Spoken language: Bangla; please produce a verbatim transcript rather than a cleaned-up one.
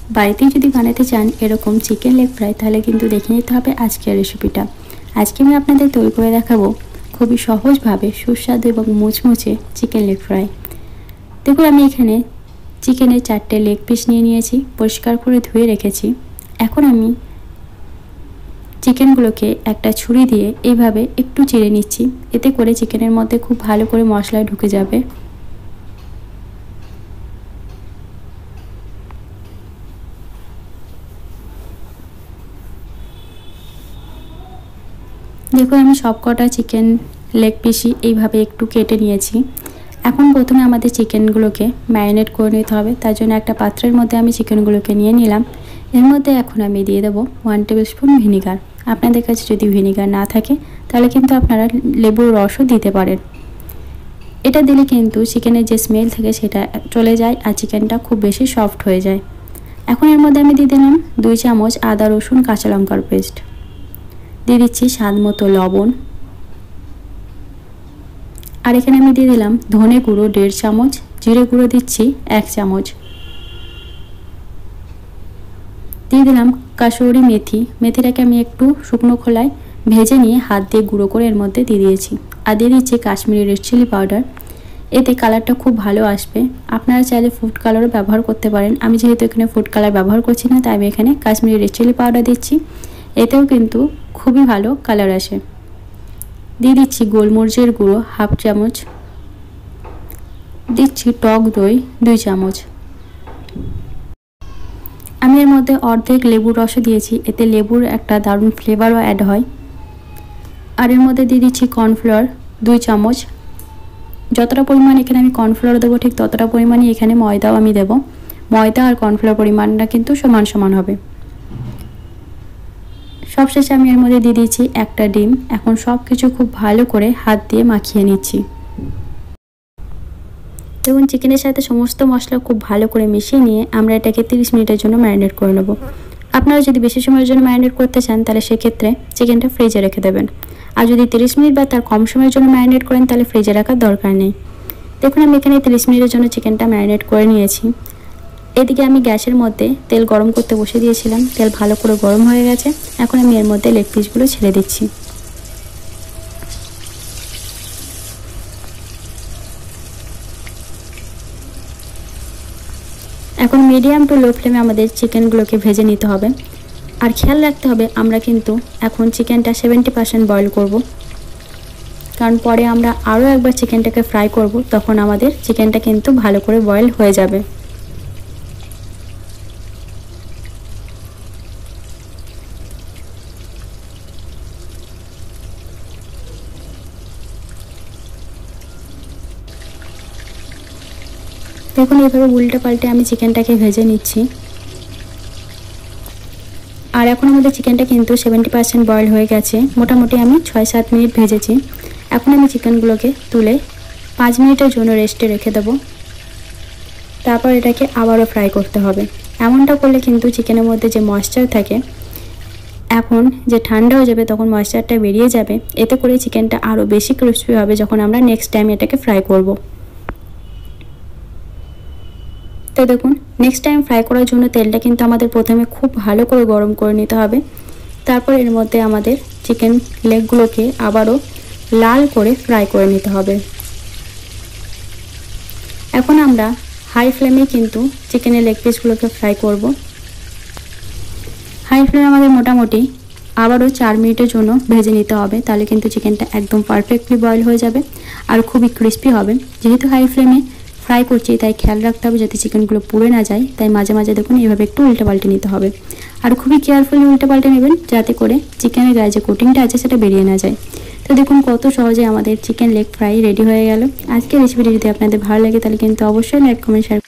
বাড়িতেই যদি বানাতে চান এরকম চিকেন লেগ ফ্রাই তাহলে কিন্তু দেখে নিতে হবে আজকের রেসিপিটা। আজকে আমি আপনাদের তৈরি করে দেখাবো খুবই সহজভাবে সুস্বাদু এবং মুচমুচে চিকেন লেগ ফ্রাই। দেখুন আমি এখানে চিকেনের চারটে লেগ পিস নিয়ে নিয়েছি, পরিষ্কার করে ধুয়ে রেখেছি। এখন আমি চিকেনগুলোকে একটা ছুরি দিয়ে এইভাবে একটু চিড়ে নিচ্ছি, এতে করে চিকেনের মধ্যে খুব ভালো করে মশলা ঢুকে যাবে। দেখুন আমি সবকটা চিকেন লেগ পিসই এইভাবে একটু কেটে নিয়েছি। এখন প্রথমে আমাদের চিকেনগুলোকে ম্যারিনেট করে নিতে হবে, তার জন্য একটা পাত্রের মধ্যে আমি চিকেনগুলোকে নিয়ে নিলাম। এর মধ্যে এখন আমি দিয়ে দেবো ওয়ান টেবিল স্পুন ভিনিগার। আপনাদের কাছে যদি ভিনিগার না থাকে তাহলে কিন্তু আপনারা লেবুর রসও দিতে পারেন। এটা দিলে কিন্তু চিকেনের যে স্মেল থাকে সেটা চলে যায় আর চিকেনটা খুব বেশি সফট হয়ে যায়। এখন এর মধ্যে আমি দিয়ে দিলাম দুই চামচ আদা রসুন কাঁচা লঙ্কার পেস্ট, দিয়ে দিচ্ছি স্বাদ মতো লবণ, আর এখানে আমি দিয়ে দিলাম ধনে গুঁড়ো দেড় চামচ, জিরে গুঁড়ো দিচ্ছি এক চামচ, দিয়ে দিলাম কাসুরি মেথি। মেথিটাকে আমি একটু শুকনো খোলায় ভেজে নিয়ে হাত দিয়ে গুঁড়ো করে এর মধ্যে দিয়ে দিয়েছি। আর দিয়ে দিচ্ছি কাশ্মীরি রেড চিলি পাউডার, এতে কালারটা খুব ভালো আসবে। আপনারা চাইলে ফুড কালারও ব্যবহার করতে পারেন। আমি যেহেতু এখানে ফুড কালার ব্যবহার করছি না তাই আমি এখানে কাশ্মীরি রেড চিলি পাউডার দিচ্ছি, এতেও কিন্তু খুবই ভালো কালার আসে। দিয়ে দিচ্ছি গোলমরিচের গুঁড়ো হাফ চামচ, দিচ্ছি টক দই দুই চামচ। আমি এর মধ্যে অর্ধেক লেবুর রসও দিয়েছি, এতে লেবুর একটা দারুণ ফ্লেভারও অ্যাড হয়। আর এর মধ্যে দিয়ে দিচ্ছি কর্নফ্লাওয়ার দুই চামচ। যতটা পরিমাণ এখানে আমি কর্নফ্লাওয়ার দেবো ঠিক ততটা পরিমাণই এখানে ময়দাও আমি দেব। ময়দা আর কর্নফ্লাওয়ার পরিমাণটা কিন্তু সমান সমান হবে। সবশেষে আমি এর মধ্যে দিয়ে দিয়েছি একটা ডিম। এখন সব কিছু খুব ভালো করে হাত দিয়ে মাখিয়ে নিচ্ছি। দেখুন চিকেনের সাথে সমস্ত মশলা খুব ভালো করে মিশিয়ে নিয়ে আমরা এটাকে তিরিশ মিনিটের জন্য ম্যারিনেট করে নেব। আপনারা যদি বেশি সময়ের জন্য ম্যারিনেট করতে চান তাহলে সেক্ষেত্রে চিকেনটা ফ্রিজে রেখে দেবেন, আর যদি তিরিশ মিনিট বা তার কম সময়ের জন্য ম্যারিনেট করেন তাহলে ফ্রিজে রাখার দরকার নেই। দেখুন আমি এখানে তিরিশ মিনিটের জন্য চিকেনটা ম্যারিনেট করে নিয়েছি। এদিকে আমি গ্যাসের মধ্যে তেল গরম করতে বসে দিয়েছিলাম, তেল ভালো করে গরম হয়ে গেছে। এখন আমি এর মধ্যে লেগ পিসগুলো ছেড়ে দিচ্ছি। এখন মিডিয়াম টু লো ফ্লেমে আমাদের চিকেনগুলোকে ভেজে নিতে হবে। আর খেয়াল রাখতে হবে আমরা কিন্তু এখন চিকেনটা সেভেন্টি পার্সেন্ট বয়েল করব, কারণ পরে আমরা আরও একবার চিকেনটাকে ফ্রাই করব, তখন আমাদের চিকেনটা কিন্তু ভালো করে বয়েল হয়ে যাবে। দেখুন এইভাবে উল্টে পাল্টে আমি চিকেনটাকে ভেজে নিচ্ছি। আর এখন আমাদের চিকেনটা কিন্তু সেভেন্টি পার্সেন্ট বয়েল হয়ে গেছে। মোটামুটি আমি ছয় সাত মিনিট ভেজেছি। এখন আমি চিকেনগুলোকে তুলে পাঁচ মিনিটের জন্য রেস্টে রেখে দেবো, তারপর এটাকে আবারও ফ্রাই করতে হবে। এমনটা করলে কিন্তু চিকেনের মধ্যে যে ময়েশ্চার থাকে এখন যে ঠান্ডা হয়ে যাবে তখন ময়েশ্চারটা বেরিয়ে যাবে, এতে করে চিকেনটা আরও বেশি ক্রিস্পি হবে যখন আমরা নেক্সট টাইম এটাকে ফ্রাই করব। তো দেখুন নেক্সট টাইম ফ্রাই করার জন্য তেলটা কিন্তু আমাদের প্রথমে খুব ভালো করে গরম করে নিতে হবে। তারপর এর মধ্যে আমাদের চিকেন লেগগুলোকে আবারও লাল করে ফ্রাই করে নিতে হবে। এখন আমরা হাই ফ্লেমে কিন্তু চিকেনের লেগ পিসগুলোকে ফ্রাই করব। হাই ফ্লেমে আমাদের মোটামুটি আবারও চার মিনিটের জন্য ভেজে নিতে হবে, তাহলে কিন্তু চিকেনটা একদম পারফেক্টলি বয়েল হয়ে যাবে আর খুবই ক্রিস্পি হবে। যেহেতু হাই ফ্লেমে ফ্রাই করছি তাই খেয়াল রাখতে হবে যাতে চিকেনগুলো পুড়ে না যায়, তাই মাঝে মাঝে দেখুন এইভাবে একটু উল্টে পাল্টে নিতে হবে। আর খুবই কেয়ারফুলি উল্টে পাল্টে নেবেন যাতে করে চিকেনের গায়ে যে কোটিংটা আছে সেটা বেরিয়ে না যায়। তো দেখুন কত সহজে আমাদের চিকেন লেগ ফ্রাই রেডি হয়ে গেল। আজকের রেসিপিটি যদি আপনাদের ভালো লাগে তাহলে কিন্তু অবশ্যই লাইক কমেন্ট শেয়ার